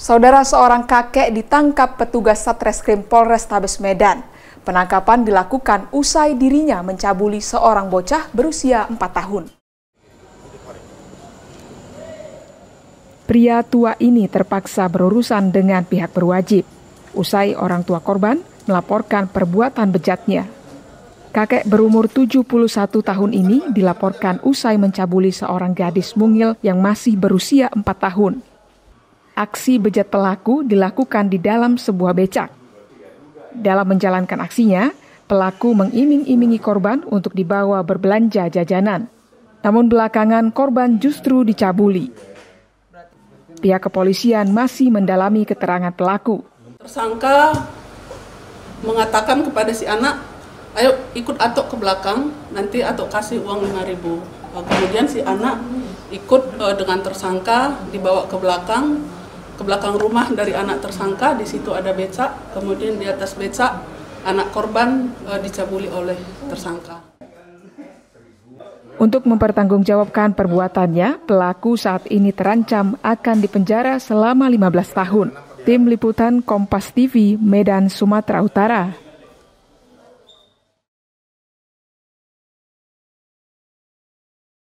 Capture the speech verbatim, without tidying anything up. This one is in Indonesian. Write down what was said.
Saudara, seorang kakek ditangkap petugas Satreskrim Polrestabes Medan. Penangkapan dilakukan usai dirinya mencabuli seorang bocah berusia empat tahun. Pria tua ini terpaksa berurusan dengan pihak berwajib. Usai orang tua korban melaporkan perbuatan bejatnya. Kakek berumur tujuh puluh satu tahun ini dilaporkan usai mencabuli seorang gadis mungil yang masih berusia empat tahun. Aksi bejat pelaku dilakukan di dalam sebuah becak. Dalam menjalankan aksinya, pelaku mengiming-imingi korban untuk dibawa berbelanja jajanan. Namun belakangan korban justru dicabuli. Pihak kepolisian masih mendalami keterangan pelaku. Tersangka mengatakan kepada si anak, ayo ikut Atok ke belakang, nanti Atok kasih uang lima ribu. Kemudian si anak ikut uh, dengan tersangka, dibawa ke belakang, ke belakang rumah dari anak tersangka. Di situ ada becak, kemudian di atas becak anak korban uh, dicabuli oleh tersangka. Untuk mempertanggungjawabkan perbuatannya, pelaku saat ini terancam akan dipenjara selama lima belas tahun. Tim Liputan Kompas T V, Medan, Sumatera Utara.